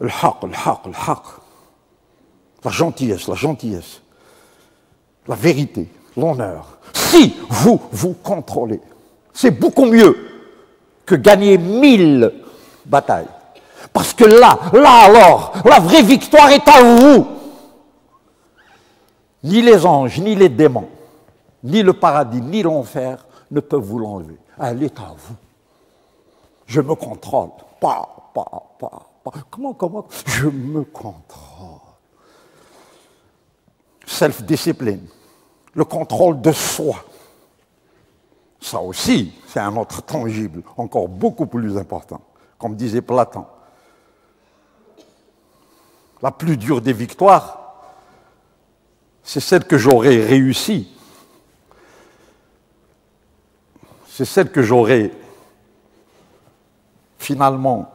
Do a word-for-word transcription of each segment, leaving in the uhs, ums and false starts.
le haq, le haq, le haq, la gentillesse, la gentillesse, la vérité, l'honneur. Si vous vous contrôlez, c'est beaucoup mieux que gagner mille batailles. Parce que là, là alors, la vraie victoire est à vous. Ni les anges, ni les démons, ni le paradis, ni l'enfer ne peuvent vous l'enlever. Elle est à vous. Je me contrôle. Pas, pas, pas, pas. Comment, comment? Je me contrôle. Self-discipline. Le contrôle de soi. Ça aussi, c'est un autre tangible, encore beaucoup plus important. Comme disait Platon. La plus dure des victoires, c'est celle que j'aurais réussi. C'est celle que j'aurais finalement,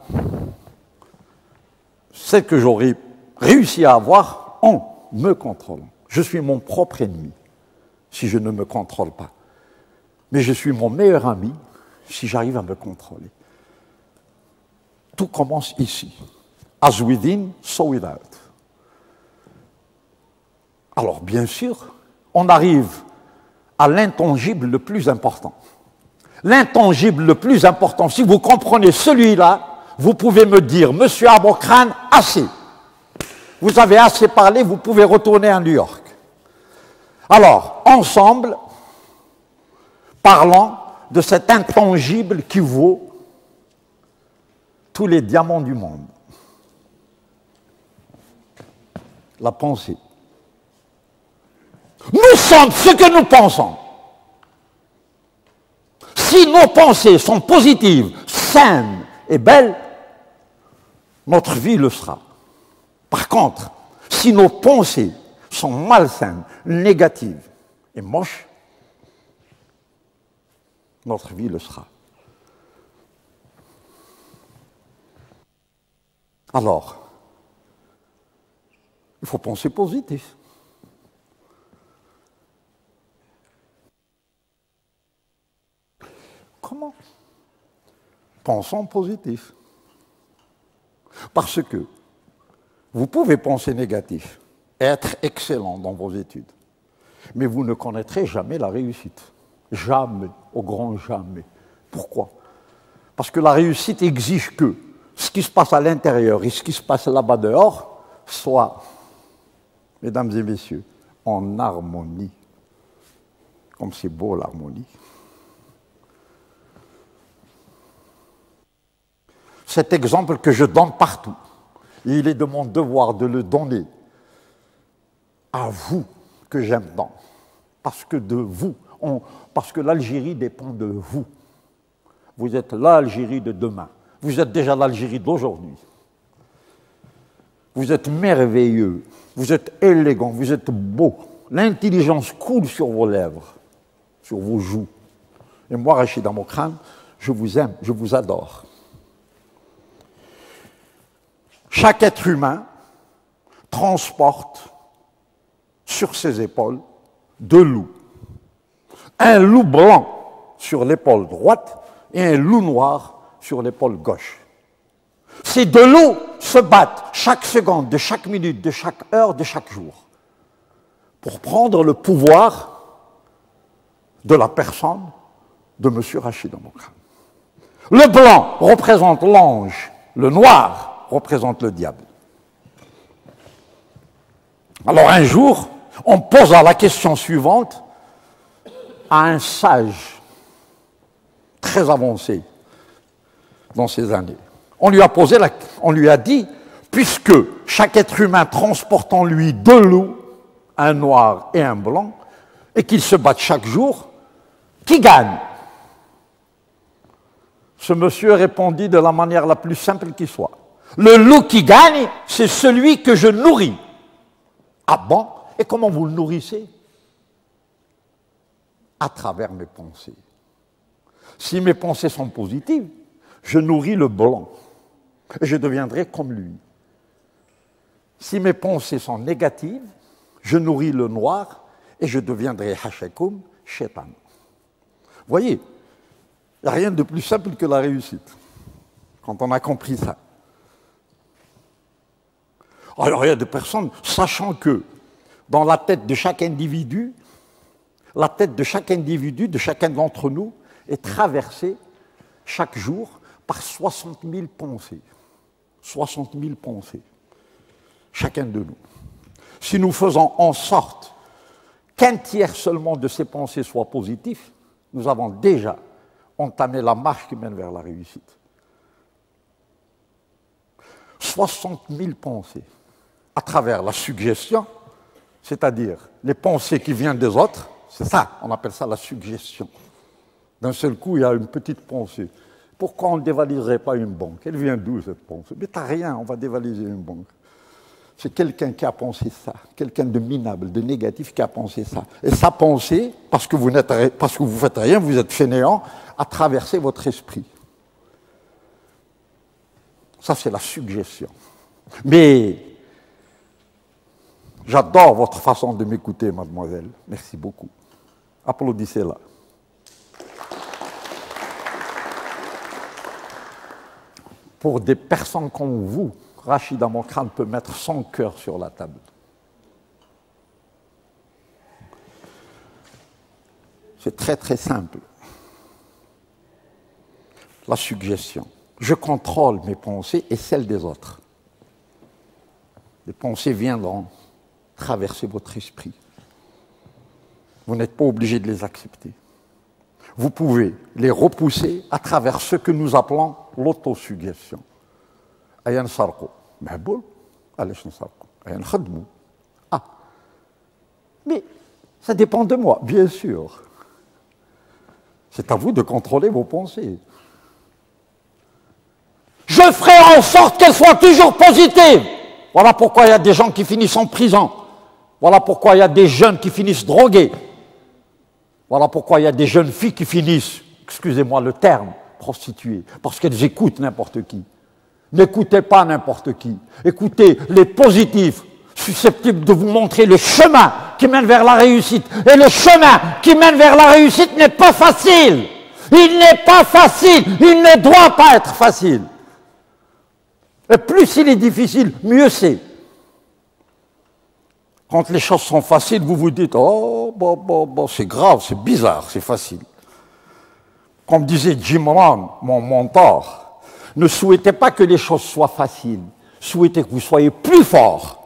celle que j'aurais réussi à avoir en me contrôlant. Je suis mon propre ennemi si je ne me contrôle pas. Mais je suis mon meilleur ami si j'arrive à me contrôler. Tout commence ici. As within, so without. Alors, bien sûr, on arrive à l'intangible le plus important. L'intangible le plus important, si vous comprenez celui-là, vous pouvez me dire, Monsieur Abokrane, assez. Vous avez assez parlé, vous pouvez retourner à New York. Alors, ensemble, parlons de cet intangible qui vaut tous les diamants du monde. La pensée. Nous sommes ce que nous pensons. Si nos pensées sont positives, saines et belles, notre vie le sera. Par contre, si nos pensées sont malsaines, négatives et moches, notre vie le sera. Alors, il faut penser positif. Comment? Pensons positif. Parce que vous pouvez penser négatif et être excellent dans vos études, mais vous ne connaîtrez jamais la réussite. Jamais, au grand jamais. Pourquoi? Parce que la réussite exige que ce qui se passe à l'intérieur et ce qui se passe là-bas dehors soit, mesdames et messieurs, en harmonie. Comme c'est beau l'harmonie. Cet exemple que je donne partout, et il est de mon devoir de le donner à vous que j'aime tant, parce que de vous, on, parce que l'Algérie dépend de vous. Vous êtes l'Algérie de demain. Vous êtes déjà l'Algérie d'aujourd'hui. Vous êtes merveilleux, vous êtes élégant, vous êtes beau. L'intelligence coule sur vos lèvres, sur vos joues. Et moi, Rachid Abokrane, je vous aime, je vous adore. Chaque être humain transporte sur ses épaules deux loups. Un loup blanc sur l'épaule droite et un loup noir sur l'épaule gauche. Ces deux loups se battent chaque seconde, de chaque minute, de chaque heure, de chaque jour, pour prendre le pouvoir de la personne de M. Rachid Abokrane. Le blanc représente l'ange, le noir représente le diable. Alors un jour, on posa la question suivante à un sage très avancé dans ces années. On lui a posé la, on lui a dit, puisque chaque être humain transporte en lui deux loups, un noir et un blanc, et qu'ils se battent chaque jour, qui gagne? Ce monsieur répondit de la manière la plus simple qui soit. Le loup qui gagne, c'est celui que je nourris. Ah bon? Et comment vous le nourrissez? À travers mes pensées. Si mes pensées sont positives, je nourris le blanc. Et je deviendrai comme lui. Si mes pensées sont négatives, je nourris le noir et je deviendrai hashakoum, shaitan. Vous voyez, il n'y a rien de plus simple que la réussite. Quand on a compris ça. Alors il y a des personnes, sachant que dans la tête de chaque individu, la tête de chaque individu, de chacun d'entre nous, est traversée chaque jour par soixante mille pensées. soixante mille pensées. Chacun de nous. Si nous faisons en sorte qu'un tiers seulement de ces pensées soient positifs, nous avons déjà entamé la marche qui mène vers la réussite. soixante mille pensées à travers la suggestion, c'est-à-dire les pensées qui viennent des autres, c'est ça, on appelle ça la suggestion. D'un seul coup, il y a une petite pensée. Pourquoi on ne dévaliserait pas une banque? Elle vient d'où cette pensée? Mais t'as rien, on va dévaliser une banque. C'est quelqu'un qui a pensé ça, quelqu'un de minable, de négatif qui a pensé ça. Et sa pensée, parce que vous n'êtes, parce que vous faites rien, vous êtes fainéant, a traversé votre esprit. Ça, c'est la suggestion. Mais j'adore votre façon de m'écouter, mademoiselle. Merci beaucoup. Applaudissez-la. Pour des personnes comme vous, Rachida Mokrane peut mettre son cœur sur la table. C'est très très simple. La suggestion. Je contrôle mes pensées et celles des autres. Les pensées viendront traverser votre esprit. Vous n'êtes pas obligé de les accepter. Vous pouvez les repousser à travers ce que nous appelons l'autosuggestion. Ayan sarko. Mahboul. Alash nsarko. Ayan khadmou. Ah. Mais ça dépend de moi, bien sûr. C'est à vous de contrôler vos pensées. Je ferai en sorte qu'elles soient toujours positives. Voilà pourquoi il y a des gens qui finissent en prison. Voilà pourquoi il y a des jeunes qui finissent drogués. Voilà pourquoi il y a des jeunes filles qui finissent, excusez-moi le terme, prostituées, parce qu'elles écoutent n'importe qui. N'écoutez pas n'importe qui. Écoutez les positifs, susceptibles de vous montrer le chemin qui mène vers la réussite. Et le chemin qui mène vers la réussite n'est pas facile. Il n'est pas facile. Il ne doit pas être facile. Et plus il est difficile, mieux c'est. Quand les choses sont faciles, vous vous dites « Oh, bon, bon, bon, c'est grave, c'est bizarre, c'est facile. » Comme disait Jim Rohn, mon mentor, ne souhaitez pas que les choses soient faciles. Souhaitez que vous soyez plus fort,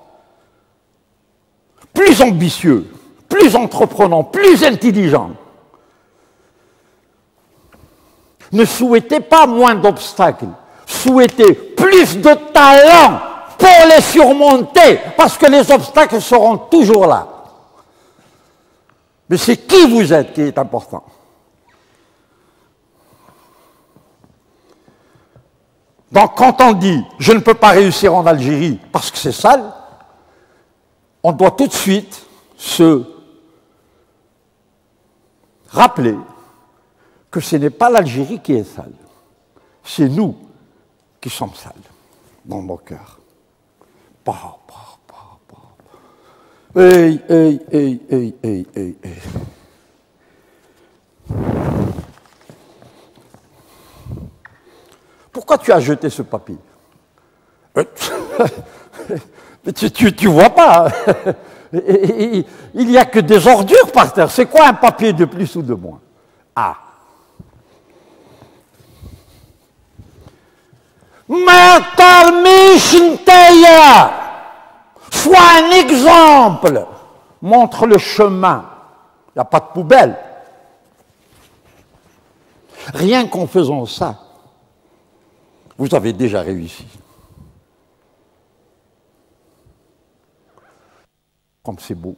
plus ambitieux, plus entreprenant, plus intelligent. Ne souhaitez pas moins d'obstacles. Souhaitez plus de talent pour les surmonter, parce que les obstacles seront toujours là. Mais c'est qui vous êtes qui est important. Donc quand on dit « je ne peux pas réussir en Algérie parce que c'est sale », on doit tout de suite se rappeler que ce n'est pas l'Algérie qui est sale, c'est nous qui sommes sales dans nos cœurs. Bah, bah, bah, bah. Hey, hey, hey, hey, hey, hey, hey. Pourquoi tu as jeté ce papier? Mais tu, tu, tu vois pas. Il n'y a que des ordures par terre. C'est quoi un papier de plus ou de moins? Ah. Sois un exemple. Montre le chemin. Il n'y a pas de poubelle. Rien qu'en faisant ça, vous avez déjà réussi. Comme c'est beau.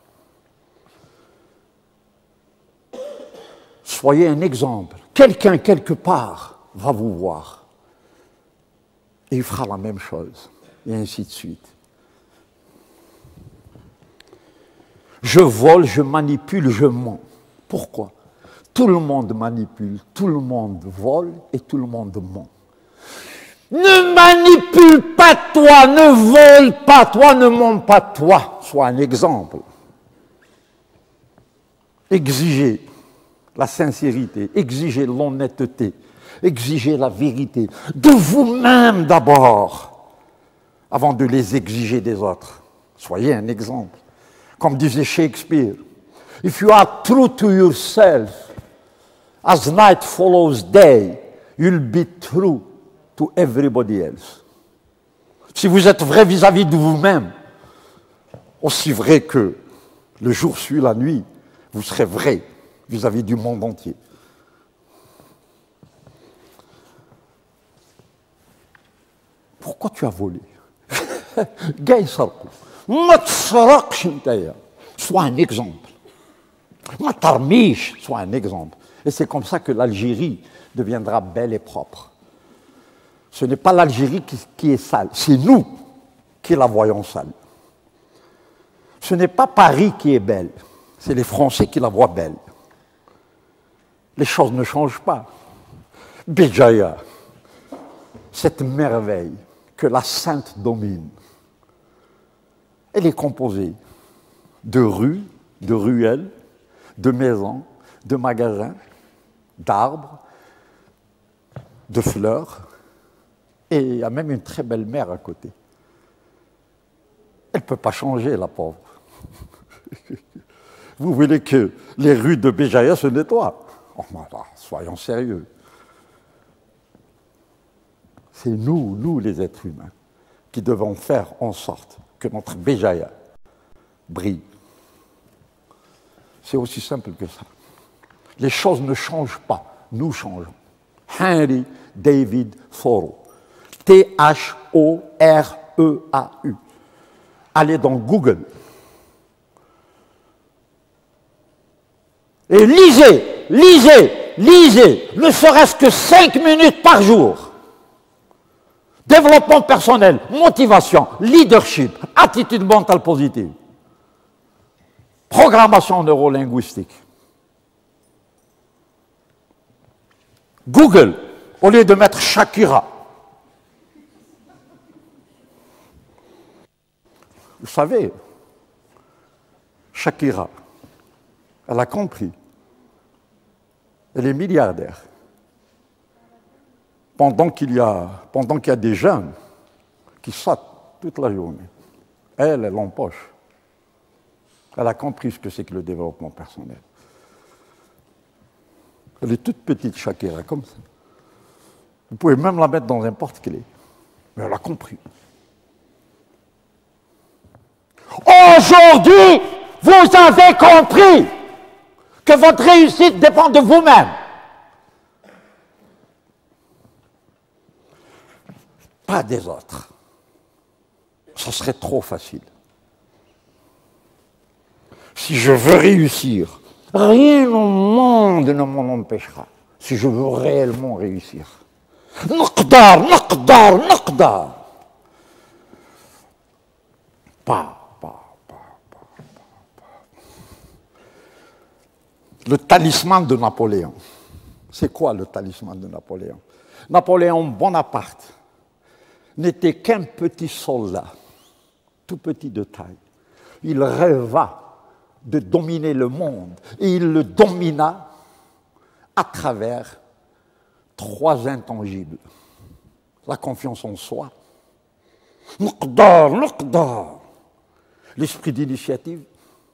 Soyez un exemple. Quelqu'un, quelque part, va vous voir. Et il fera la même chose. Et ainsi de suite. Je vole, je manipule, je mens. Pourquoi? Tout le monde manipule, tout le monde vole et tout le monde ment. Ne manipule pas toi, ne vole pas toi, ne mens pas toi. Sois un exemple. Exigez la sincérité, exigez l'honnêteté, exigez la vérité de vous-même d'abord. avant de les exiger des autres. Soyez un exemple. Comme disait Shakespeare, if you are true to yourself, as night follows day, you'll be true to everybody else. Si vous êtes vrai vis-à-vis de vous-même, aussi vrai que le jour suit la nuit, vous serez vrai vis-à-vis du monde entier. Pourquoi tu as volé? Gay Sarko. Sois un exemple. Matarmiche, soit un exemple. Et c'est comme ça que l'Algérie deviendra belle et propre. Ce n'est pas l'Algérie qui, qui est sale, c'est nous qui la voyons sale. Ce n'est pas Paris qui est belle, c'est les Français qui la voient belle. Les choses ne changent pas. Béjaïa, cette merveille que la Sainte domine, elle est composée de rues, de ruelles, de maisons, de magasins, d'arbres, de fleurs, et il y a même une très belle mer à côté. Elle ne peut pas changer, la pauvre. Vous voulez que les rues de Béjaïa se nettoient? Oh, soyons sérieux. C'est nous, nous les êtres humains, qui devons faire en sorte que notre Béjaïa brille. C'est aussi simple que ça. Les choses ne changent pas, nous changeons. Henry David Thoreau. T H O R E A U. Allez dans Google. Et lisez, lisez, lisez, ne serait-ce que cinq minutes par jour. Développement personnel, motivation, leadership, attitude mentale positive, programmation neurolinguistique. Google, au lieu de mettre Shakira. Vous savez, Shakira, elle a compris. Elle est milliardaire. Pendant qu'il y a, pendant qu'il y a des jeunes qui sautent toute la journée, elle, elle empoche. Elle a compris ce que c'est que le développement personnel. Elle est toute petite, Shakira, comme ça. Vous pouvez même la mettre dans n'importe quel est. Mais elle a compris. Aujourd'hui, vous avez compris que votre réussite dépend de vous-même. Pas des autres. Ce serait trop facile. Si je veux réussir, rien au monde ne m'en empêchera. Si je veux réellement réussir. Naqdar, naqdar, naqdar. Pas. Le talisman de Napoléon. C'est quoi le talisman de Napoléon? Napoléon Bonaparte n'était qu'un petit soldat, tout petit de taille. Il rêva de dominer le monde et il le domina à travers trois intangibles. La confiance en soi, Naqdar, Naqdar, l'esprit d'initiative,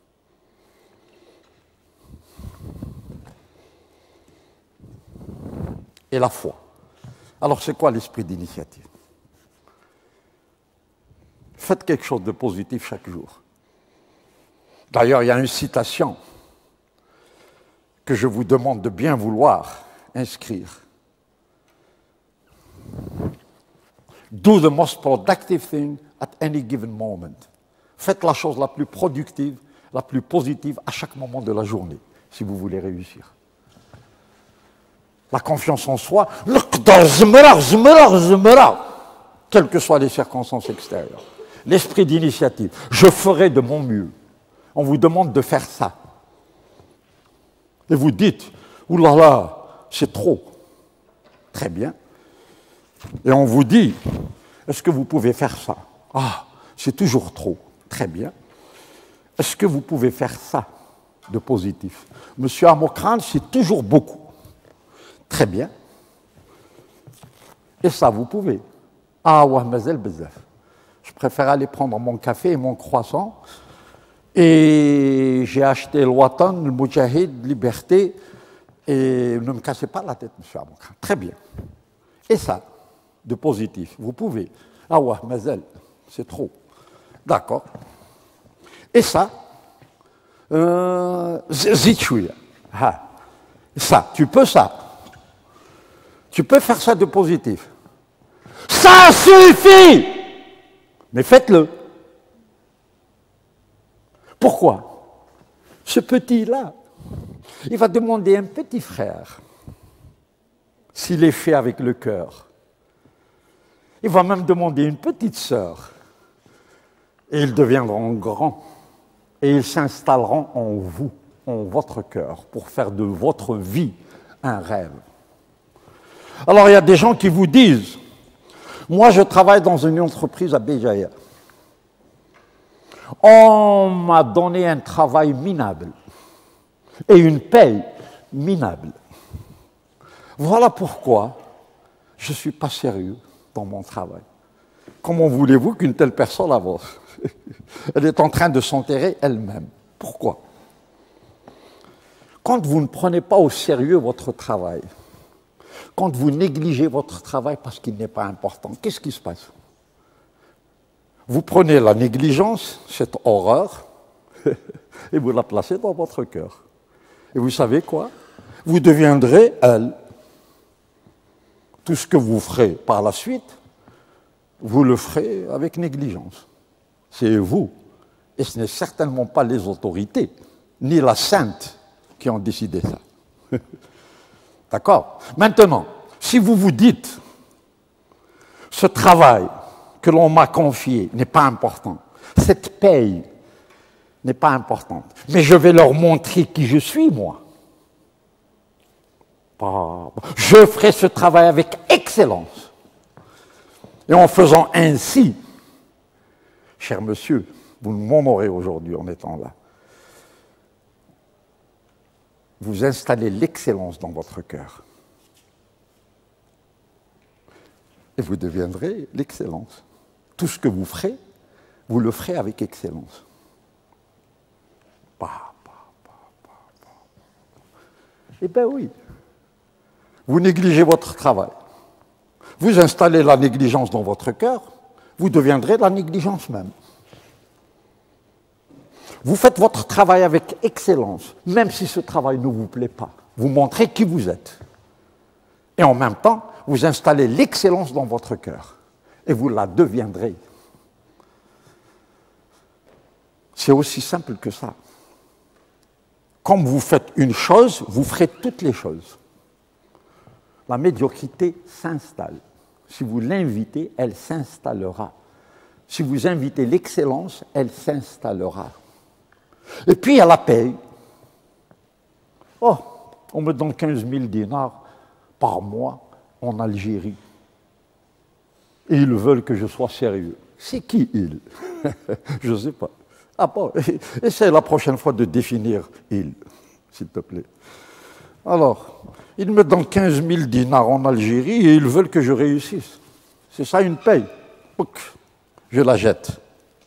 et la foi. Alors, c'est quoi l'esprit d'initiative? Faites quelque chose de positif chaque jour. D'ailleurs, il y a une citation que je vous demande de bien vouloir inscrire. Do the most productive thing at any given moment. Faites la chose la plus productive, la plus positive à chaque moment de la journée, si vous voulez réussir. La confiance en soi, quelles que soient les circonstances extérieures. L'esprit d'initiative, je ferai de mon mieux. On vous demande de faire ça. Et vous dites, oulala, c'est trop. Très bien. Et on vous dit, est-ce que vous pouvez faire ça? Ah, c'est toujours trop. Très bien. Est-ce que vous pouvez faire ça de positif? Monsieur Amokran, c'est toujours beaucoup. Très bien. Et ça, vous pouvez. Ah, ouais, mazel bezaf. Je préfère aller prendre mon café et mon croissant. Et j'ai acheté le Watan, le Moudjahid, Liberté. Et ne me cassez pas la tête, monsieur Abouka. Très bien. Et ça, de positif, vous pouvez. Ah ouais, Mazel, c'est trop. D'accord. Et ça, euh, Zitchouya. Ah. Ça, tu peux ça. Tu peux faire ça de positif. Ça suffit! Mais faites-le. Pourquoi? Ce petit-là, il va demander à un petit frère s'il est fait avec le cœur. Il va même demander à une petite sœur. Et ils deviendront grands. Et ils s'installeront en vous, en votre cœur, pour faire de votre vie un rêve. Alors il y a des gens qui vous disent, moi je travaille dans une entreprise à Béjaïa. On m'a donné un travail minable et une paye minable. Voilà pourquoi je ne suis pas sérieux dans mon travail. Comment voulez-vous qu'une telle personne avance? Elle est en train de s'enterrer elle-même. Pourquoi? Quand vous ne prenez pas au sérieux votre travail, quand vous négligez votre travail parce qu'il n'est pas important, qu'est-ce qui se passe? Vous prenez la négligence, cette horreur, et vous la placez dans votre cœur. Et vous savez quoi? Vous deviendrez elle. Tout ce que vous ferez par la suite, vous le ferez avec négligence. C'est vous. Et ce n'est certainement pas les autorités, ni la sainte qui ont décidé ça. D'accord? Maintenant, si vous vous dites, ce travail que l'on m'a confié n'est pas important, cette paye n'est pas importante, mais je vais leur montrer qui je suis, moi. Je ferai ce travail avec excellence. Et en faisant ainsi, cher monsieur, vous m'honorez aujourd'hui en étant là, vous installez l'excellence dans votre cœur. Et vous deviendrez l'excellence. Tout ce que vous ferez, vous le ferez avec excellence. Bah, bah, bah, bah, bah. Eh bien oui. Vous négligez votre travail. Vous installez la négligence dans votre cœur, vous deviendrez la négligence même. Vous faites votre travail avec excellence, même si ce travail ne vous plaît pas. Vous montrez qui vous êtes. Et en même temps, vous installez l'excellence dans votre cœur. Et vous la deviendrez. C'est aussi simple que ça. Comme vous faites une chose, vous ferez toutes les choses. La médiocrité s'installe. Si vous l'invitez, elle s'installera. Si vous invitez l'excellence, elle s'installera. Et puis, il y a la paye. Oh, on me donne quinze mille dinars par mois en Algérie. Et ils veulent que je sois sérieux. C'est qui, ils? Je ne sais pas. Ah bon, essaie la prochaine fois de définir « ils », s'il te plaît. Alors, ils me donnent quinze mille dinars en Algérie et ils veulent que je réussisse. C'est ça une paye. Je la jette.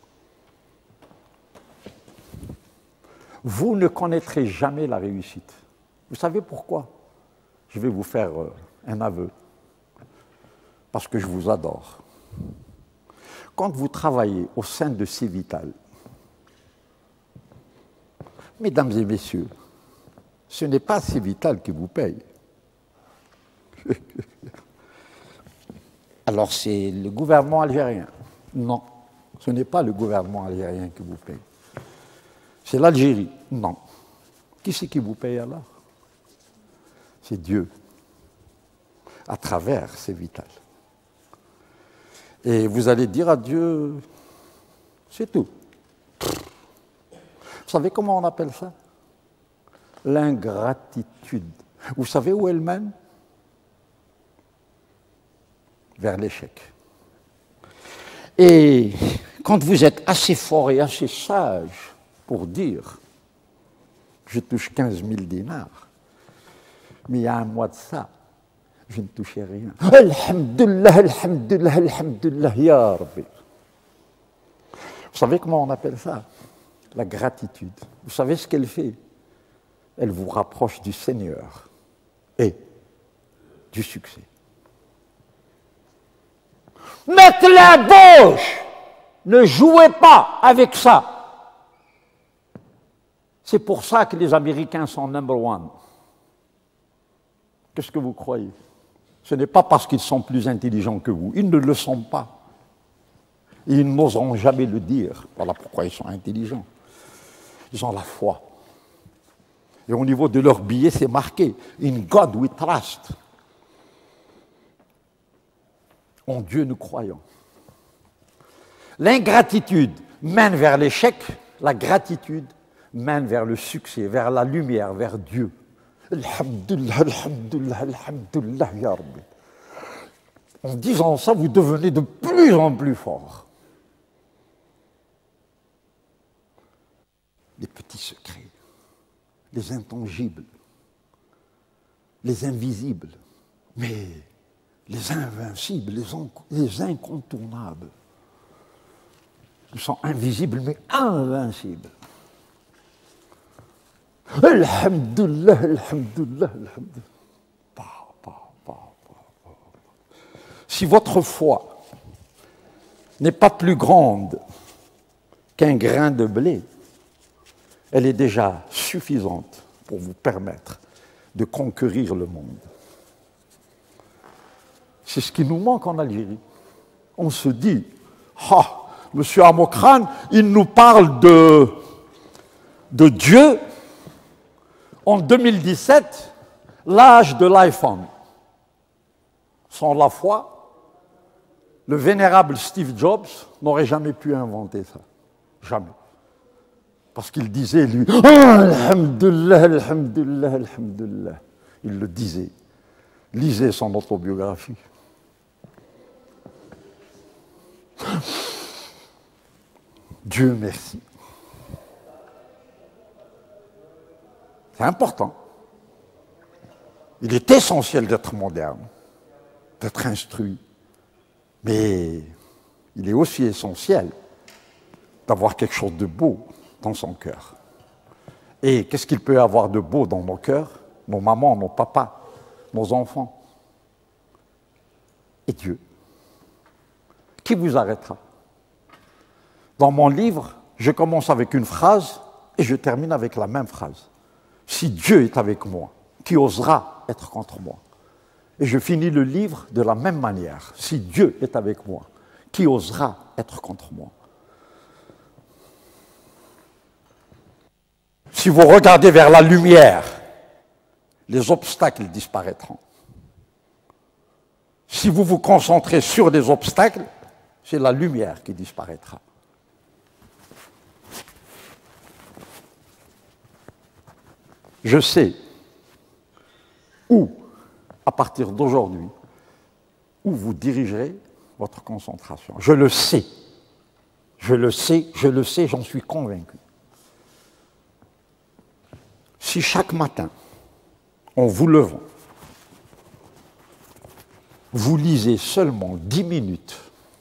Vous ne connaîtrez jamais la réussite. Vous savez pourquoi? Je vais vous faire un aveu. Parce que je vous adore. Quand vous travaillez au sein de Civital, mesdames et messieurs, ce n'est pas Civital qui vous paye. Alors c'est le gouvernement algérien. Non, ce n'est pas le gouvernement algérien qui vous paye. C'est l'Algérie. Non. Qui c'est qui vous paye alors? C'est Dieu, à travers Civital. Et vous allez dire à Dieu, c'est tout. Vous savez comment on appelle ça? L'ingratitude. Vous savez où elle mène? Vers l'échec. Et quand vous êtes assez fort et assez sage pour dire je touche quinze mille dinars, mais il y a un mois de ça, je ne touchais rien. Alhamdulillah, alhamdulillah, alhamdulillah, ya Rabbi. savez comment on appelle ça? La gratitude. Vous savez ce qu'elle fait? Elle vous rapproche du Seigneur et du succès. Mettez la bouche! Ne jouez pas avec ça. C'est pour ça que les Américains sont number one. Qu'est-ce que vous croyez? Ce n'est pas parce qu'ils sont plus intelligents que vous. Ils ne le sont pas. Et ils n'oseront jamais le dire. Voilà pourquoi ils sont intelligents. Ils ont la foi. Et au niveau de leur billet, c'est marqué « In God we trust ». En Dieu nous croyons. L'ingratitude mène vers l'échec, la gratitude mène vers le succès, vers la lumière, vers Dieu. Alhamdulillah, alhamdulillah, alhamdulillah, ya Rabbi. En disant ça, vous devenez de plus en plus fort. Les petits secrets, les intangibles, les invisibles, mais les invincibles, les, les incontournables. Ils sont invisibles, mais invincibles. Alhamdulillah, alhamdulillah, alhamdulillah. Si votre foi n'est pas plus grande qu'un grain de blé, elle est déjà suffisante pour vous permettre de conquérir le monde. C'est ce qui nous manque en Algérie. On se dit, ah, M. Amokran, il nous parle de, de Dieu en deux mille dix-sept, l'âge de l'iPhone. Sans la foi, le vénérable Steve Jobs n'aurait jamais pu inventer ça. Jamais. Parce qu'il disait, lui, oh, alhamdulillah, alhamdulillah, alhamdulillah. Il le disait. Lisez son autobiographie. Dieu merci. C'est important. Il est essentiel d'être moderne, d'être instruit. Mais il est aussi essentiel d'avoir quelque chose de beau dans son cœur. Et qu'est-ce qu'il peut y avoir de beau dans nos cœurs? Nos mamans, nos papas, nos enfants. Et Dieu. Qui vous arrêtera? Dans mon livre, je commence avec une phrase et je termine avec la même phrase. Si Dieu est avec moi, qui osera être contre moi? Et je finis le livre de la même manière. Si Dieu est avec moi, qui osera être contre moi? Si vous regardez vers la lumière, les obstacles disparaîtront. Si vous vous concentrez sur des obstacles, c'est la lumière qui disparaîtra. Je sais où, à partir d'aujourd'hui, où vous dirigerez votre concentration. Je le sais. Je le sais, je le sais, j'en suis convaincu. Si chaque matin, en vous levant, vous lisez seulement dix minutes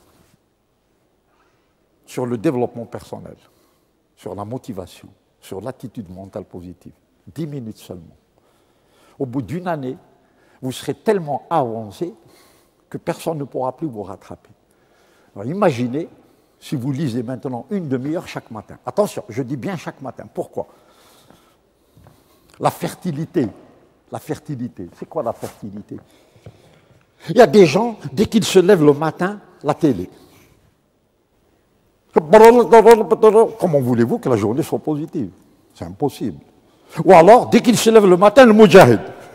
sur le développement personnel, sur la motivation, sur l'attitude mentale positive, dix minutes seulement, au bout d'une année, vous serez tellement avancé que personne ne pourra plus vous rattraper. Alors imaginez si vous lisez maintenant une demi-heure chaque matin. Attention, je dis bien chaque matin. Pourquoi? La fertilité. La fertilité. C'est quoi la fertilité? Il y a des gens, dès qu'ils se lèvent le matin, la télé. Comment voulez-vous que la journée soit positive? C'est impossible. Ou alors, dès qu'ils se lèvent le matin, le mujahid.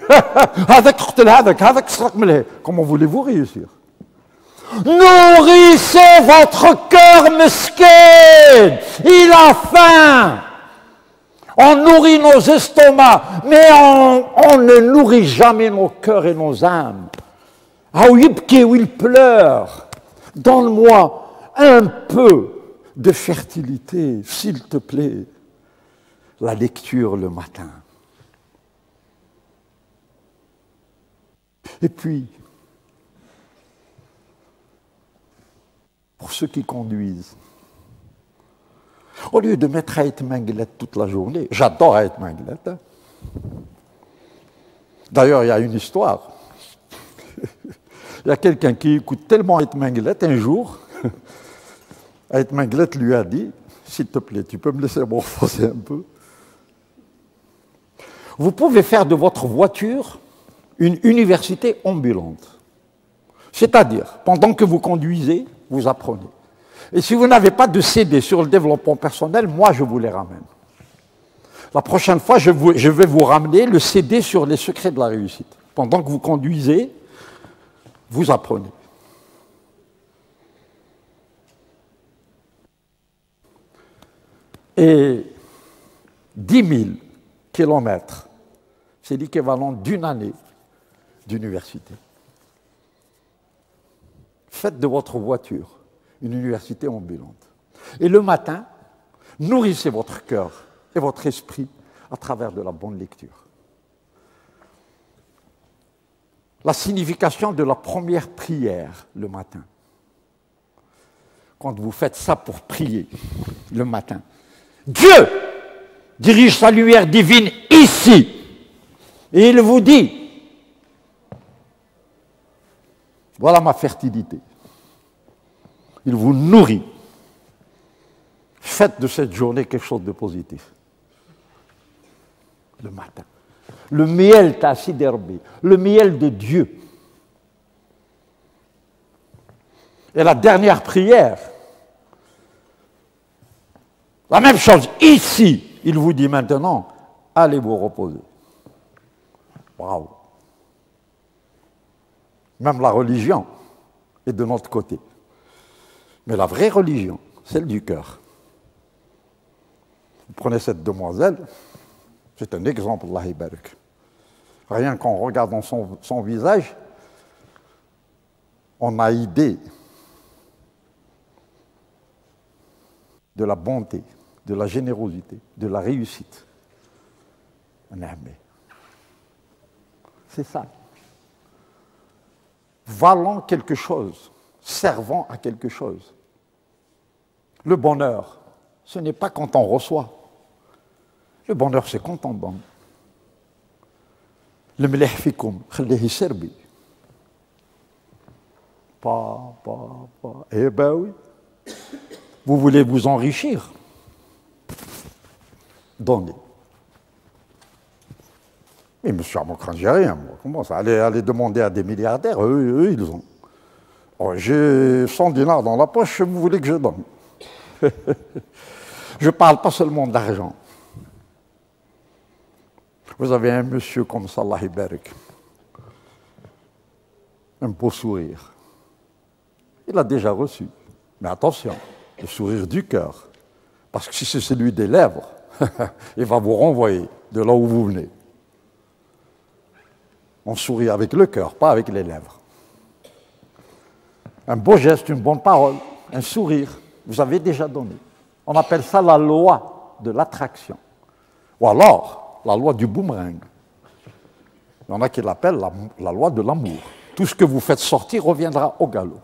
Comment voulez-vous réussir? Nourrissez votre cœur mesquin. Il a faim. On nourrit nos estomacs, mais on, on ne nourrit jamais nos cœurs et nos âmes. Ah oui, où il pleure. Donne-moi un peu de fertilité, s'il te plaît. La lecture le matin. Et puis, pour ceux qui conduisent, Au lieu de mettre Hayat Menglet toute la journée, j'adore Hayat Menglet. Hein. D'ailleurs, il y a une histoire. Il y a quelqu'un qui écoute tellement Hayat Menglet un jour, Hayat Menglet lui a dit, s'il te plaît, tu peux me laisser morphoser un peu. Vous pouvez faire de votre voiture une université ambulante. C'est-à-dire, pendant que vous conduisez, vous apprenez. Et si vous n'avez pas de C D sur le développement personnel, moi, je vous les ramène. La prochaine fois, je, vous, je vais vous ramener le C D sur les secrets de la réussite. Pendant que vous conduisez, vous apprenez. Et dix mille kilomètres, c'est l'équivalent d'une année d'université. Faites de votre voiture une université ambulante. Et le matin, nourrissez votre cœur et votre esprit à travers de la bonne lecture. La signification de la première prière le matin. Quand vous faites ça pour prier le matin, Dieu dirige sa lumière divine ici. Et il vous dit, voilà ma fertilité. Il vous nourrit. Faites de cette journée quelque chose de positif. Le matin. Le miel tassiderbi, le miel de Dieu. Et la dernière prière, la même chose. Ici, il vous dit maintenant, allez vous reposer. Waouh! Même la religion est de notre côté. Mais la vraie religion, celle du cœur. Vous prenez cette demoiselle, c'est un exemple, Allah barak. Rien qu'en regardant son, son visage, on a idée de la bonté, de la générosité, de la réussite. C'est ça. Valant quelque chose, servant à quelque chose. Le bonheur, ce n'est pas quand on reçoit. Le bonheur, c'est quand on donne. Le mlih fikoum, khallihi serbi. Pas, pas, pas. Eh ben oui. Vous voulez vous enrichir? Donnez. Mais monsieur Amokran, j'ai rien, moi. Comment ça? Allez, allez demander à des milliardaires, eux, eux ils ont. Oh, j'ai cent dinars dans la poche, vous voulez que je donne? Je ne parle pas seulement d'argent. Vous avez un monsieur comme ça, Allah barak, un beau sourire. Il a déjà reçu. Mais attention, le sourire du cœur. Parce que si c'est celui des lèvres, il va vous renvoyer de là où vous venez. On sourit avec le cœur, pas avec les lèvres. Un beau geste, une bonne parole, un sourire, vous avez déjà donné. On appelle ça la loi de l'attraction. Ou alors, la loi du boomerang. Il y en a qui l'appellent la, la loi de l'amour. Tout ce que vous faites sortir reviendra au galop.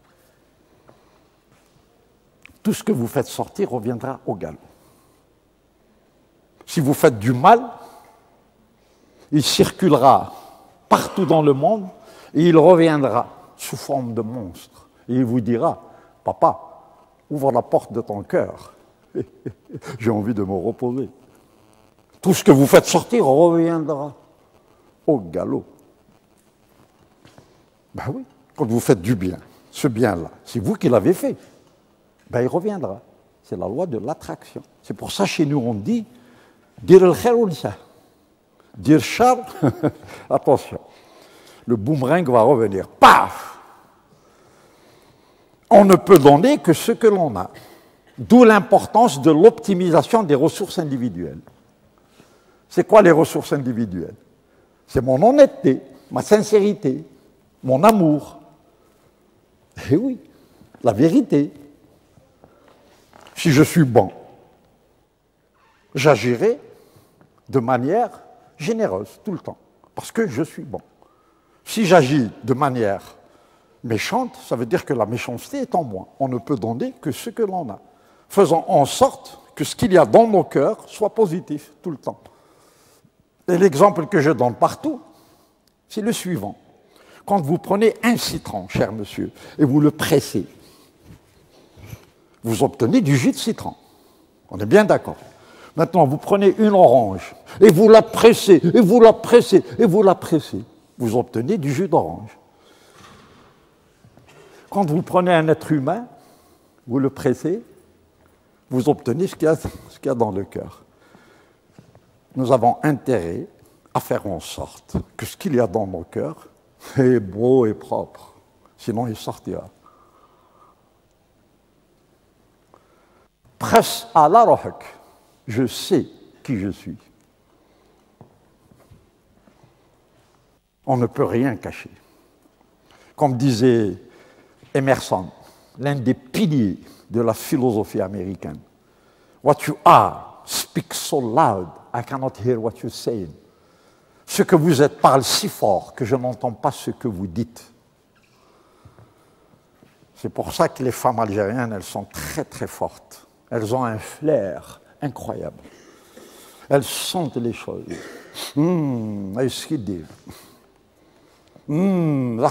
Tout ce que vous faites sortir reviendra au galop. Si vous faites du mal, il circulera partout dans le monde et il reviendra sous forme de monstre. Et il vous dira, papa, ouvre la porte de ton cœur. J'ai envie de me reposer. Tout ce que vous faites sortir reviendra au galop. Ben oui, quand vous faites du bien, ce bien-là, c'est vous qui l'avez fait, ben il reviendra. C'est la loi de l'attraction. C'est pour ça chez nous on dit, dire le khair ou le shar. Dire char, attention, le boomerang va revenir. Paf! On ne peut donner que ce que l'on a. D'où l'importance de l'optimisation des ressources individuelles. C'est quoi les ressources individuelles? C'est mon honnêteté, ma sincérité, mon amour. Eh oui, la vérité. Si je suis bon, j'agirai de manière généreuse tout le temps, parce que je suis bon. Si j'agis de manière méchante, ça veut dire que la méchanceté est en moi. On ne peut donner que ce que l'on a. faisons en sorte que ce qu'il y a dans nos cœurs soit positif tout le temps. Et l'exemple que je donne partout, c'est le suivant. Quand vous prenez un citron, cher monsieur, et vous le pressez, vous obtenez du jus de citron. On est bien d'accord. Maintenant, vous prenez une orange, et vous la pressez, et vous la pressez, et vous la pressez. Vous obtenez du jus d'orange. Quand vous prenez un être humain, vous le pressez, vous obtenez ce qu'il y a, ce qu'il y a dans le cœur. Nous avons intérêt à faire en sorte que ce qu'il y a dans nos cœurs est beau et propre. Sinon, il sortira. Presse à la rohak. Je sais qui je suis. On ne peut rien cacher. Comme disait Emerson, l'un des piliers de la philosophie américaine. What you are speaks so loud, I cannot hear what you say. Ce que vous êtes parle si fort que je n'entends pas ce que vous dites. C'est pour ça que les femmes algériennes, elles sont très très fortes. Elles ont un flair incroyable. Elles sentent les choses. Hum, qu'est-ce qu'ils disent? Hum,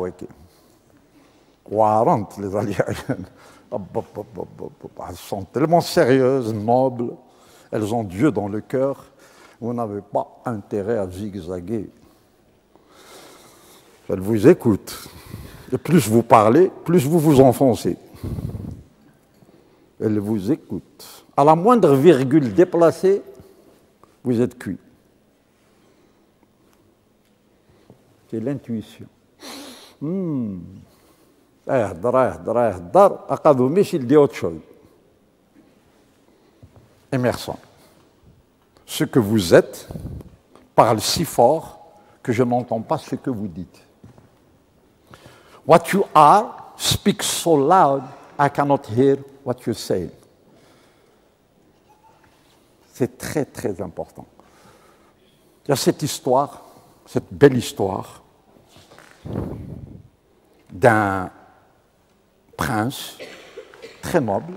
quarante les Algériennes. Elles sont tellement sérieuses, nobles. Elles ont Dieu dans le cœur. Vous n'avez pas intérêt à zigzaguer. Elles vous écoutent. Et plus vous parlez, plus vous vous enfoncez. Elles vous écoutent. À la moindre virgule déplacée, vous êtes cuit. C'est l'intuition. Hmm. Il dit autre chose. Emerson. Ce que vous êtes parle si fort que je n'entends pas ce que vous dites. What you are speaks so loud I cannot hear what you say. C'est très très important. Il y a cette histoire, cette belle histoire d'un prince très noble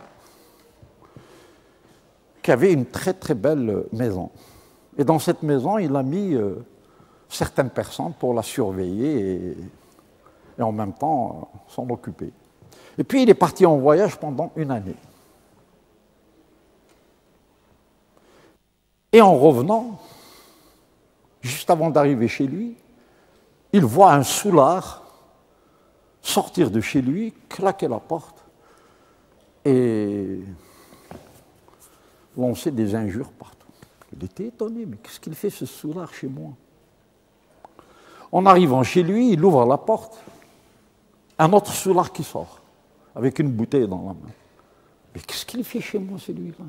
qui avait une très très belle maison. Et dans cette maison, il a mis euh, certaines personnes pour la surveiller et, et en même temps euh, s'en occuper. Et puis il est parti en voyage pendant une année. Et en revenant, juste avant d'arriver chez lui, il voit un soulard sortir de chez lui, claquer la porte et lancer des injures partout. Il était étonné, mais qu'est-ce qu'il fait ce soulard chez moi? En arrivant chez lui, il ouvre la porte, un autre soulard qui sort, avec une bouteille dans la main. Mais qu'est-ce qu'il fait chez moi, celui-là?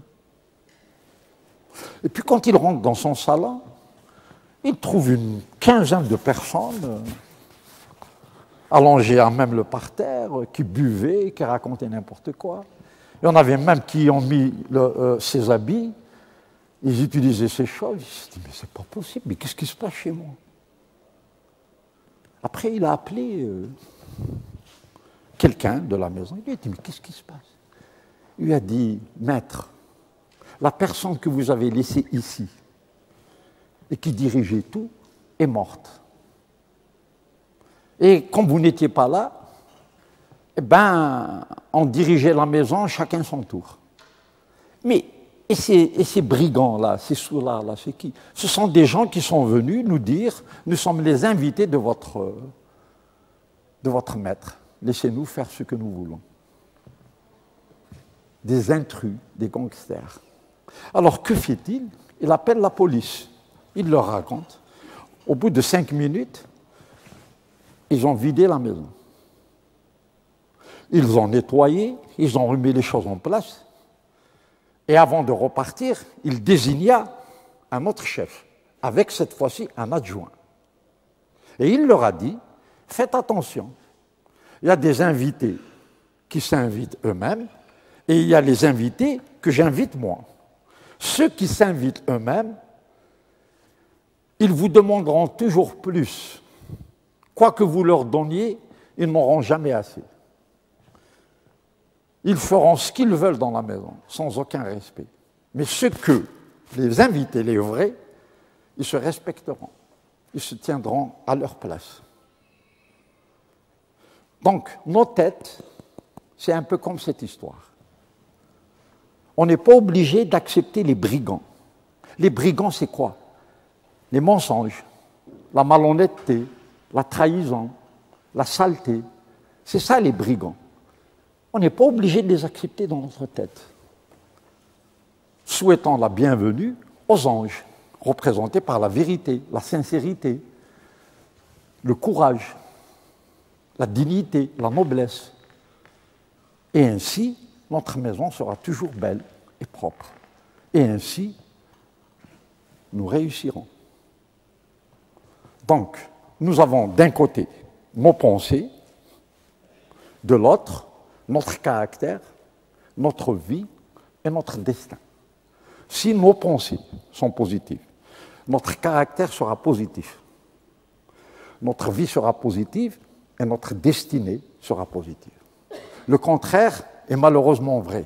Et puis quand il rentre dans son salon, il trouve une quinzaine de personnes euh, allongées à même le parterre, euh, qui buvaient, qui racontaient n'importe quoi. Il y en avait même qui ont mis le, euh, ses habits, ils utilisaient ces choses. Il s'est dit, mais c'est pas possible, mais qu'est-ce qui se passe chez moi? Après, il a appelé euh, quelqu'un de la maison, il lui a dit, mais qu'est-ce qui se passe? Il lui a dit, maître, la personne que vous avez laissée ici et qui dirigeait tout est morte. Et comme vous n'étiez pas là, eh ben, on dirigeait la maison chacun son tour. Mais, et ces, et ces brigands-là, ces soulards-là, c'est qui? Ce sont des gens qui sont venus nous dire, nous sommes les invités de votre, de votre maître. Laissez-nous faire ce que nous voulons. Des intrus, des gangsters. Alors que fait-il? Il appelle la police. Il leur raconte. Au bout de cinq minutes, ils ont vidé la maison. Ils ont nettoyé, ils ont remis les choses en place. Et avant de repartir, il désigna un autre chef, avec cette fois-ci un adjoint. Et il leur a dit, faites attention, il y a des invités qui s'invitent eux-mêmes, et il y a les invités que j'invite moi. Ceux qui s'invitent eux-mêmes, ils vous demanderont toujours plus. Quoi que vous leur donniez, ils n'auront jamais assez. Ils feront ce qu'ils veulent dans la maison, sans aucun respect. Mais ceux que les invités, les vrais, ils se respecteront. Ils se tiendront à leur place. Donc, nos têtes, c'est un peu comme cette histoire. On n'est pas obligé d'accepter les brigands. Les brigands, c'est quoi? Les mensonges, la malhonnêteté, la trahison, la saleté. C'est ça les brigands. On n'est pas obligé de les accepter dans notre tête. Souhaitons la bienvenue aux anges, représentés par la vérité, la sincérité, le courage, la dignité, la noblesse. Et ainsi, notre maison sera toujours belle et propre. Et ainsi, nous réussirons. Donc, nous avons d'un côté nos pensées, de l'autre, notre caractère, notre vie et notre destin. Si nos pensées sont positives, notre caractère sera positif, notre vie sera positive et notre destinée sera positive. Le contraire est malheureusement vrai.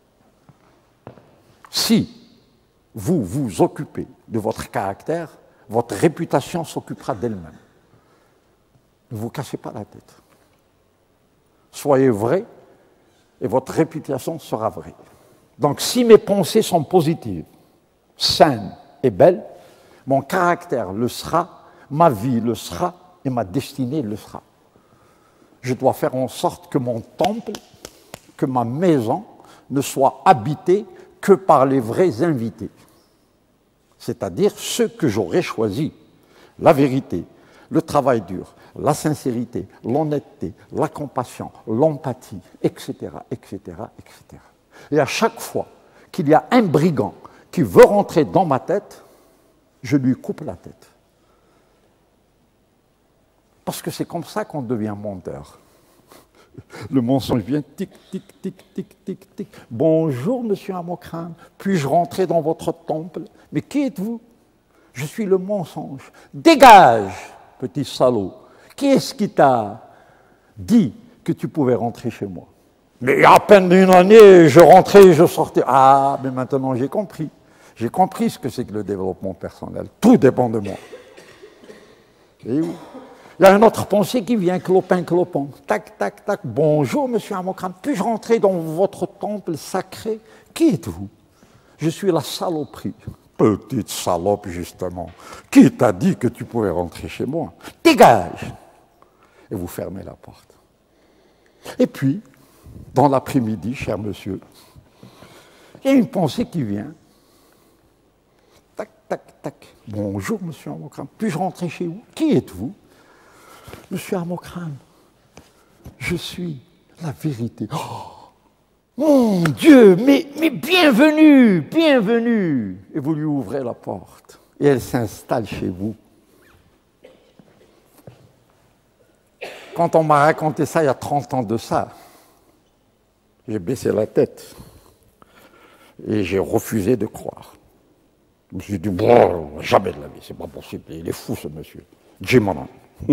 Si vous vous occupez de votre caractère, votre réputation s'occupera d'elle-même. Ne vous cassez pas la tête. Soyez vrai et votre réputation sera vraie. Donc si mes pensées sont positives, saines et belles, mon caractère le sera, ma vie le sera et ma destinée le sera. Je dois faire en sorte que mon temple, que ma maison ne soit habitée que par les vrais invités, c'est-à-dire ceux que j'aurais choisis, la vérité, le travail dur, la sincérité, l'honnêteté, la compassion, l'empathie, et cetera, et cetera, et cetera. Et à chaque fois qu'il y a un brigand qui veut rentrer dans ma tête, je lui coupe la tête. Parce que c'est comme ça qu'on devient menteur. Le mensonge vient tic, tic, tic, tic, tic, tic. Bonjour, monsieur Amokram, puis-je rentrer dans votre temple? Mais qui êtes-vous? Je suis le mensonge. Dégage, petit salaud. Qui est-ce qui t'a dit que tu pouvais rentrer chez moi? Mais à peine une année, je rentrais et je sortais. Ah, mais maintenant j'ai compris. J'ai compris ce que c'est que le développement personnel. Tout dépend de moi. Et où? Il y a une autre pensée qui vient, clopin, clopin. Tac, tac, tac. Bonjour, monsieur Amokram. Puis-je rentrer dans votre temple sacré? Qui êtes-vous? Je suis la saloperie. Petite salope, justement. Qui t'a dit que tu pouvais rentrer chez moi? Dégage! Et vous fermez la porte. Et puis, dans l'après-midi, cher monsieur, il y a une pensée qui vient. Tac, tac, tac. Bonjour, monsieur Amokram. Puis-je rentrer chez vous? Qui êtes-vous? Monsieur Amokram, je suis la vérité. Oh, mon Dieu, mais, mais bienvenue, bienvenue. Et vous lui ouvrez la porte. Et elle s'installe chez vous. Quand on m'a raconté ça il y a trente ans de ça, j'ai baissé la tête. Et j'ai refusé de croire. Je me suis dit, bon, jamais de la vie, c'est pas possible. Il est fou, ce monsieur. Jimana.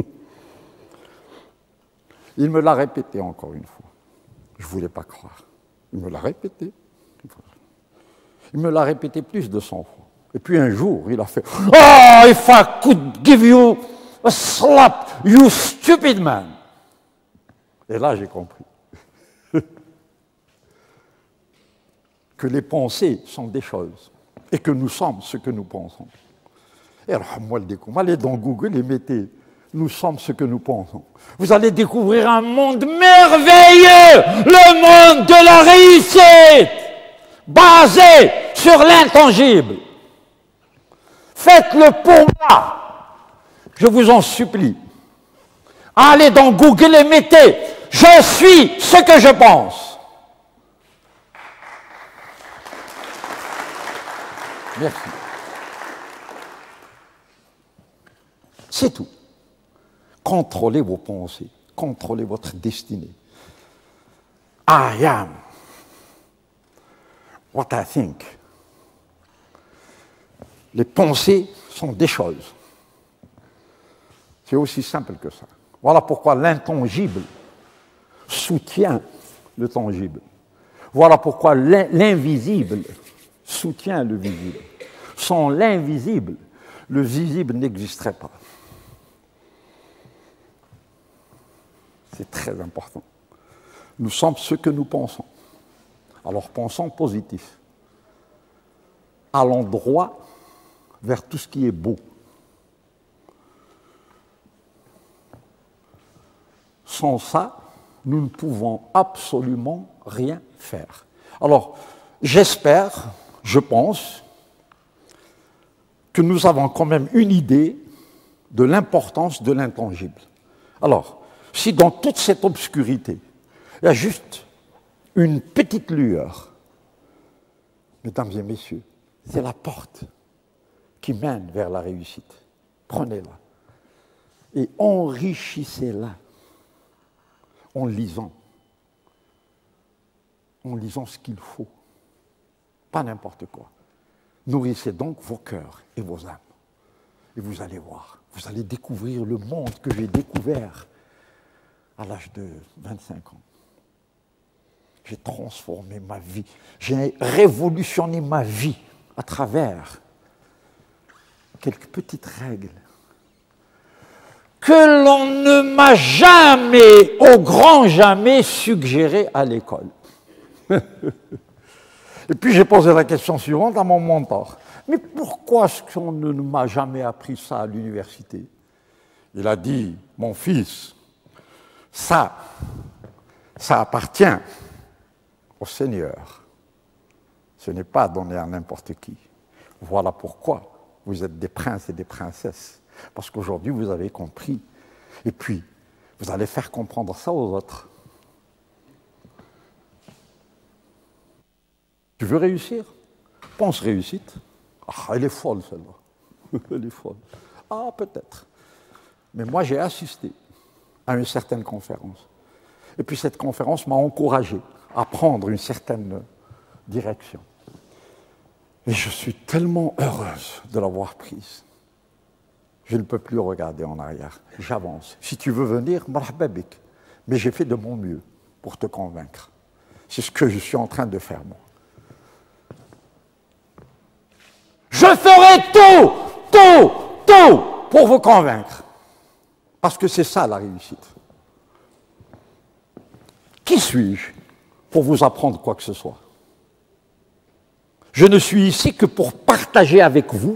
Il me l'a répété encore une fois. Je ne voulais pas croire. Il me l'a répété. Il me l'a répété plus de cent fois. Et puis un jour, il a fait « Oh, if I could give you a slap, you stupid man !» Et là, j'ai compris que les pensées sont des choses et que nous sommes ce que nous pensons. Et alors, moi, le découvre. Allez dans Google et mettez « Nous sommes ce que nous pensons ». Vous allez découvrir un monde merveilleux, le monde de la réussite, basé sur l'intangible. Faites-le pour moi, je vous en supplie. Allez dans Google et mettez « Je suis ce que je pense ». Merci. C'est tout. Contrôlez vos pensées, contrôlez votre destinée. I am what I think. Les pensées sont des choses. C'est aussi simple que ça. Voilà pourquoi l'intangible soutient le tangible. Voilà pourquoi l'invisible soutient le visible. Sans l'invisible, le visible n'existerait pas. C'est très important. Nous sommes ce que nous pensons. Alors pensons positif. Allons droit vers tout ce qui est beau. Sans ça, nous ne pouvons absolument rien faire. Alors, j'espère, je pense, que nous avons quand même une idée de l'importance de l'intangible. Alors, si dans toute cette obscurité, il y a juste une petite lueur, mesdames et messieurs, c'est la porte qui mène vers la réussite. Prenez-la et enrichissez-la en lisant, en lisant ce qu'il faut, pas n'importe quoi. Nourrissez donc vos cœurs et vos âmes. Et vous allez voir, vous allez découvrir le monde que j'ai découvert à l'âge de vingt-cinq ans. J'ai transformé ma vie, j'ai révolutionné ma vie à travers quelques petites règles que l'on ne m'a jamais, au grand jamais, suggérées à l'école. Et puis j'ai posé la question suivante à mon mentor. Mais pourquoi est-ce qu'on ne m'a jamais appris ça à l'université? Il a dit, mon fils, ça, ça appartient au Seigneur. Ce n'est pas donné à n'importe qui. Voilà pourquoi vous êtes des princes et des princesses. Parce qu'aujourd'hui, vous avez compris. Et puis, vous allez faire comprendre ça aux autres. Tu veux réussir? Pense réussite. Ah, elle est folle, celle-là. Elle est folle. Ah, peut-être. Mais moi, j'ai assisté à une certaine conférence. Et puis, cette conférence m'a encouragé à prendre une certaine direction. Et je suis tellement heureuse de l'avoir prise. Je ne peux plus regarder en arrière. J'avance. Si tu veux venir, marhaba bik. Mais j'ai fait de mon mieux pour te convaincre. C'est ce que je suis en train de faire, moi. Je ferai tout, tout, tout pour vous convaincre. Parce que c'est ça la réussite. Qui suis-je pour vous apprendre quoi que ce soit? Je ne suis ici que pour partager avec vous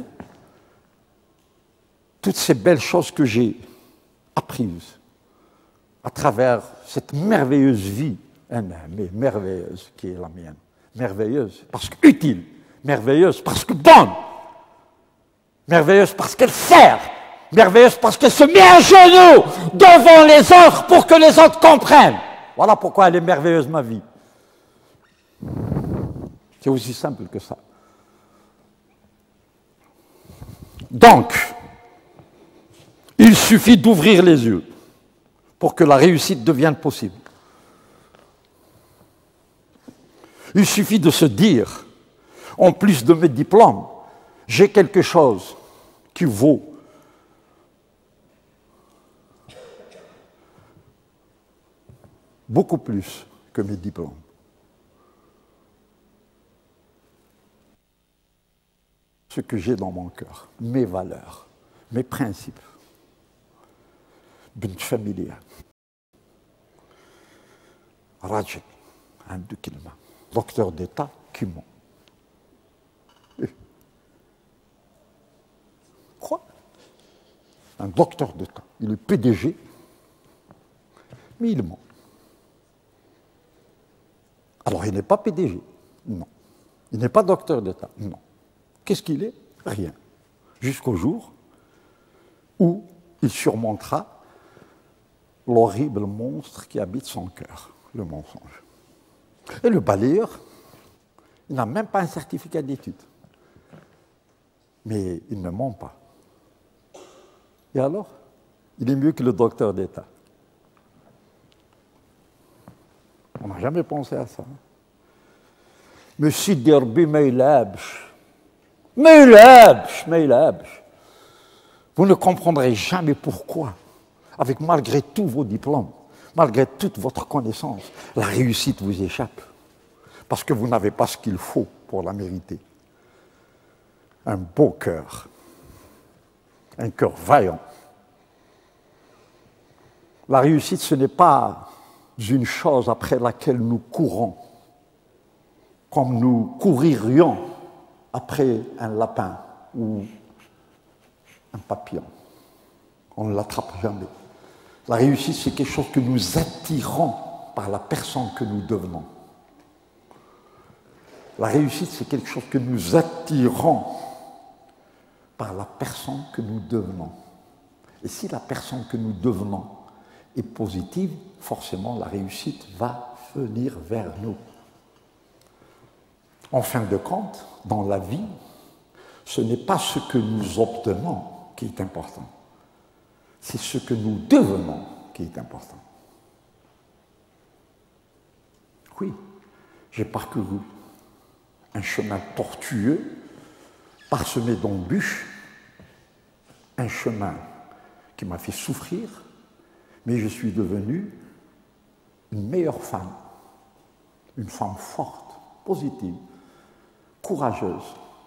toutes ces belles choses que j'ai apprises à travers cette merveilleuse vie, mais merveilleuse qui est la mienne. Merveilleuse parce qu'utile, merveilleuse parce que bonne, merveilleuse parce qu'elle sert, merveilleuse parce qu'elle se met à genoux devant les autres pour que les autres comprennent. Voilà pourquoi elle est merveilleuse, ma vie. C'est aussi simple que ça. Donc, il suffit d'ouvrir les yeux pour que la réussite devienne possible. Il suffit de se dire, en plus de mes diplômes, j'ai quelque chose qui vaut beaucoup plus que mes diplômes. Ce que j'ai dans mon cœur, mes valeurs, mes principes. بنت فاميليا راجل عنده كلمة دكتور d'État qui ment. Quoi? Un docteur d'État, il est P D G, mais il ment. Alors il n'est pas P D G, non. Il n'est pas docteur d'État, non. Qu'est-ce qu'il est? Rien. Jusqu'au jour où il surmontera l'horrible monstre qui habite son cœur, le mensonge. Et le balayeur, il n'a même pas un certificat d'études. Mais il ne ment pas. Et alors, il est mieux que le docteur d'État. On n'a jamais pensé à ça. Mais si Derby ma yilabsh, ma yilabsh, ma yilabsh. Vous ne comprendrez jamais pourquoi. Avec malgré tous vos diplômes, malgré toute votre connaissance, la réussite vous échappe. Parce que vous n'avez pas ce qu'il faut pour la mériter. Un beau cœur, un cœur vaillant. La réussite, ce n'est pas une chose après laquelle nous courons, comme nous couririons après un lapin ou un papillon. On ne l'attrape jamais. La réussite, c'est quelque chose que nous attirons par la personne que nous devenons. La réussite, c'est quelque chose que nous attirons par la personne que nous devenons. Et si la personne que nous devenons est positive, forcément la réussite va venir vers nous. En fin de compte, dans la vie, ce n'est pas ce que nous obtenons qui est important, c'est ce que nous devenons qui est important. Oui, j'ai parcouru un chemin tortueux, parsemé d'embûches, un chemin qui m'a fait souffrir, mais je suis devenu une meilleure femme, une femme forte, positive, courageuse,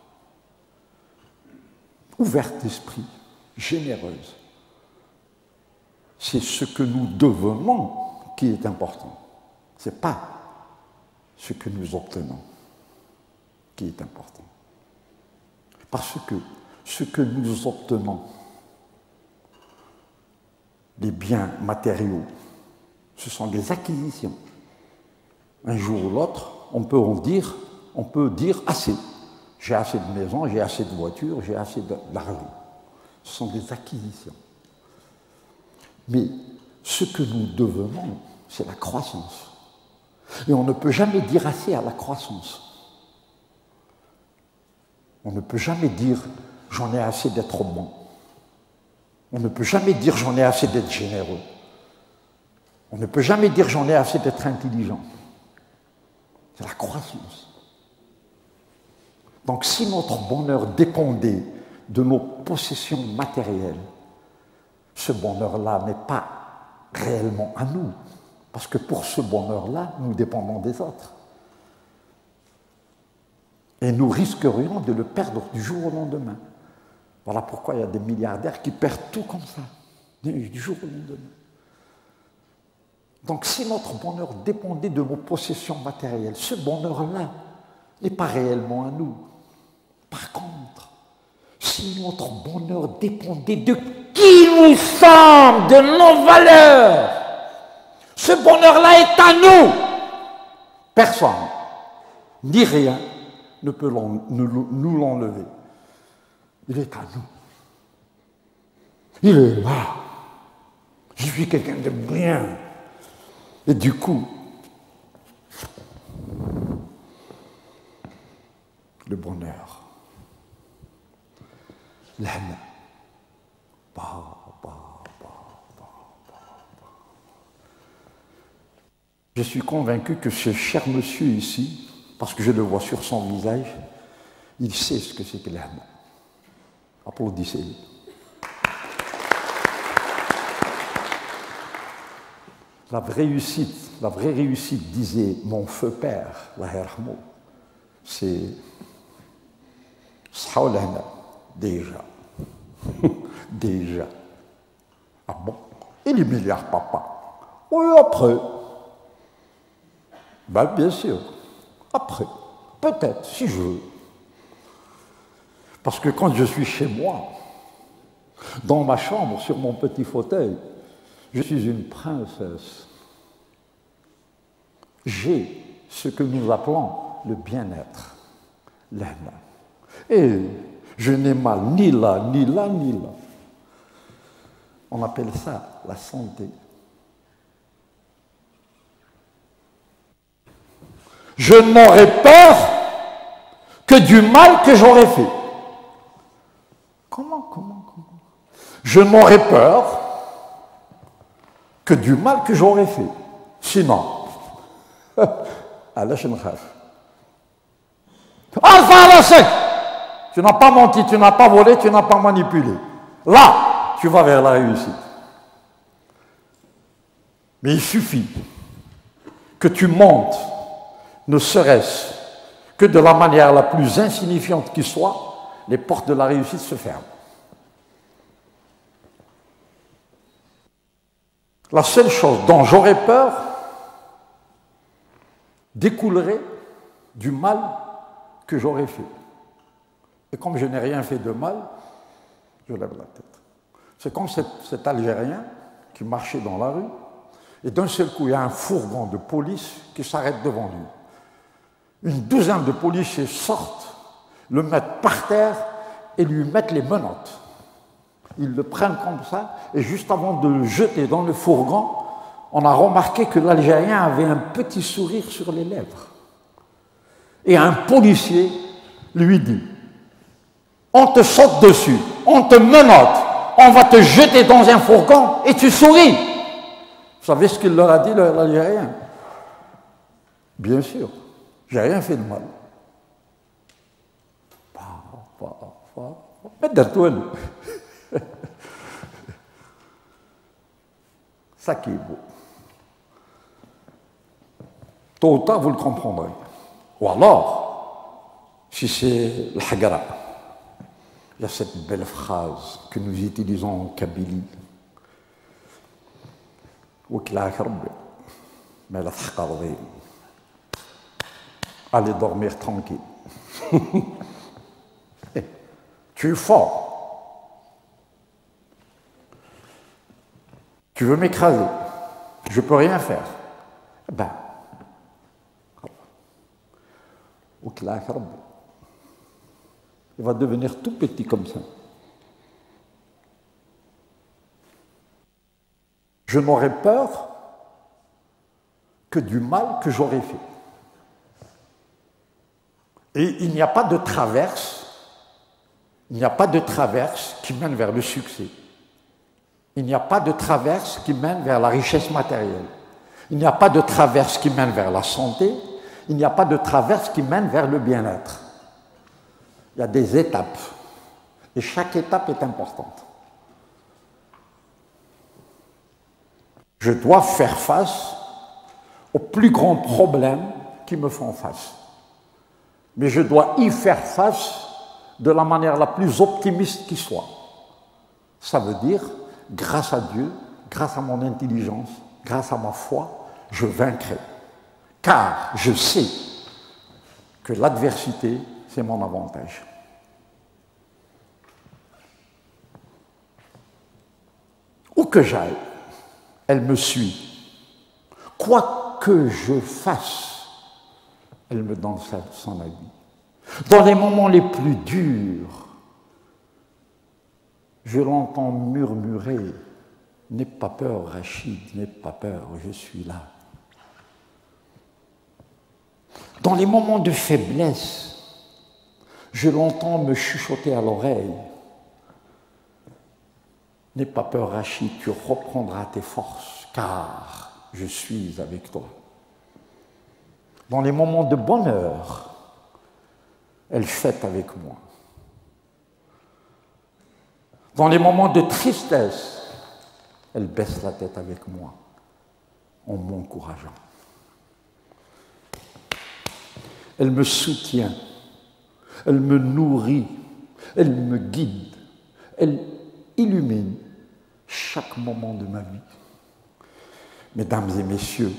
ouverte d'esprit, généreuse. C'est ce que nous devenons qui est important. Ce n'est pas ce que nous obtenons qui est important. Parce que ce que nous obtenons, les biens matériaux, ce sont des acquisitions. Un jour ou l'autre, on peut en dire, on peut dire assez. J'ai assez de maisons, j'ai assez de voitures, j'ai assez d'argent. Ce sont des acquisitions. Mais ce que nous devenons, c'est la croissance. Et on ne peut jamais dire assez à la croissance. On ne peut jamais dire « j'en ai assez d'être bon ». On ne peut jamais dire « j'en ai assez d'être généreux ». On ne peut jamais dire « j'en ai assez d'être intelligent ». C'est la croissance. Donc si notre bonheur dépendait de nos possessions matérielles, ce bonheur-là n'est pas réellement à nous, parce que pour ce bonheur-là, nous dépendons des autres. Et nous risquerions de le perdre du jour au lendemain. Voilà pourquoi il y a des milliardaires qui perdent tout comme ça, du jour au lendemain. Donc si notre bonheur dépendait de nos possessions matérielles, ce bonheur-là n'est pas réellement à nous. Par contre, si notre bonheur dépendait de qui nous sommes, de nos valeurs, ce bonheur-là est à nous. Personne, ni rien, ne peut nous l'enlever. Il est à nous. Il est là. Je suis quelqu'un de bien. Et du coup, le bonheur, l'âme, bah, bah, bah, bah, bah, bah. Je suis convaincu que ce cher monsieur ici, parce que je le vois sur son visage, il sait ce que c'est que l'âme. Applaudissez-le. La vraie réussite, la vraie réussite, disait mon feu père, la Hermo, c'est Saoulana, déjà. Déjà. Ah bon? Et les milliards papa? Oui, après. Ben, bien sûr. Après. Peut-être, si je veux. Parce que quand je suis chez moi, dans ma chambre, sur mon petit fauteuil, je suis une princesse. J'ai ce que nous appelons le bien-être, l'âme. Et je n'ai mal ni là, ni là, ni là. On appelle ça la santé. Je n'aurais peur que du mal que j'aurais fait. Comment, comment, comment? Je n'aurais peur que du mal que j'aurais fait. Sinon, Allah, je ne rêve. Tu n'as pas menti, tu n'as pas volé, tu n'as pas manipulé. Là, tu vas vers la réussite. Mais il suffit que tu montes ne serait-ce que de la manière la plus insignifiante qui soit, les portes de la réussite se ferment. La seule chose dont j'aurais peur découlerait du mal que j'aurais fait. Et comme je n'ai rien fait de mal, je lève la tête. C'est comme cet, cet Algérien qui marchait dans la rue, et d'un seul coup, il y a un fourgon de police qui s'arrête devant lui. Une douzaine de policiers sortent, le mettent par terre et lui mettent les menottes. Ils le prennent comme ça, et juste avant de le jeter dans le fourgon, on a remarqué que l'Algérien avait un petit sourire sur les lèvres. Et un policier lui dit « On te saute dessus, on te menotte, on va te jeter dans un fourgon et tu souris !» Vous savez ce qu'il leur a dit, l'Algérien? Bien sûr, j'ai rien fait de mal. Ça qui est beau. Tôt ou tard, vous le comprendrez. Ou alors, si c'est le hagara, il y a cette belle phrase que nous utilisons en Kabylie. Allez dormir tranquille. Tu es fort. Tu veux m'écraser. Je ne peux rien faire. Ben, il va devenir tout petit comme ça. Je n'aurai peur que du mal que j'aurai fait. Et il n'y a pas de traverse, il n'y a pas de traverse qui mène vers le succès. Il n'y a pas de traverse qui mène vers la richesse matérielle. Il n'y a pas de traverse qui mène vers la santé. Il n'y a pas de traverse qui mène vers le bien-être. Il y a des étapes. Et chaque étape est importante. Je dois faire face aux plus grands problèmes qui me font face. Mais je dois y faire face de la manière la plus optimiste qui soit. Ça veut dire, grâce à Dieu, grâce à mon intelligence, grâce à ma foi, je vaincrai. Car je sais que l'adversité, c'est mon avantage. Où que j'aille, elle me suit. Quoi que je fasse, elle me donne son avis. Dans les moments les plus durs, je l'entends murmurer « N'aie pas peur, Rachid, n'aie pas peur, je suis là. » Dans les moments de faiblesse, je l'entends me chuchoter à l'oreille « N'aie pas peur, Rachid, tu reprendras tes forces, car je suis avec toi. » Dans les moments de bonheur, elle fête avec moi. Dans les moments de tristesse, elle baisse la tête avec moi en m'encourageant. Elle me soutient, elle me nourrit, elle me guide, elle illumine chaque moment de ma vie. Mesdames et messieurs,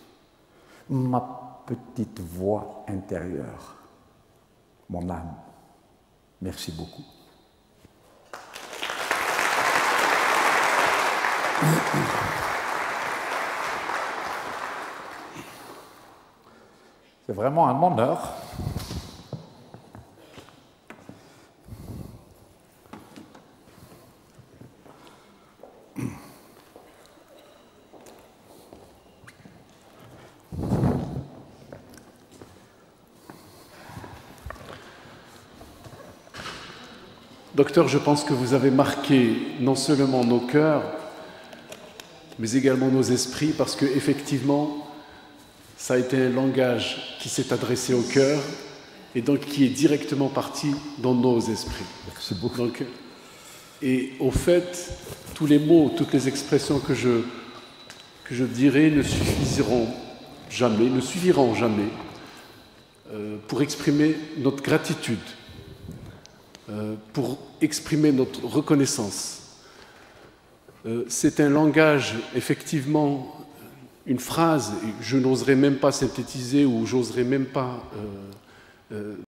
ma petite voix intérieure, mon âme, merci beaucoup. C'est vraiment un honneur. Docteur, je pense que vous avez marqué non seulement nos cœurs, mais également nos esprits, parce qu'effectivement, ça a été un langage qui s'est adressé au cœur et donc qui est directement parti dans nos esprits. Merci beaucoup. Donc, et au fait, tous les mots, toutes les expressions que je, que je dirai ne suffiront jamais, ne suffiront jamais euh, pour exprimer notre gratitude, euh, pour exprimer notre reconnaissance. Euh, c'est un langage, effectivement, une phrase, je n'oserais même pas synthétiser ou j'oserais même pas euh, euh,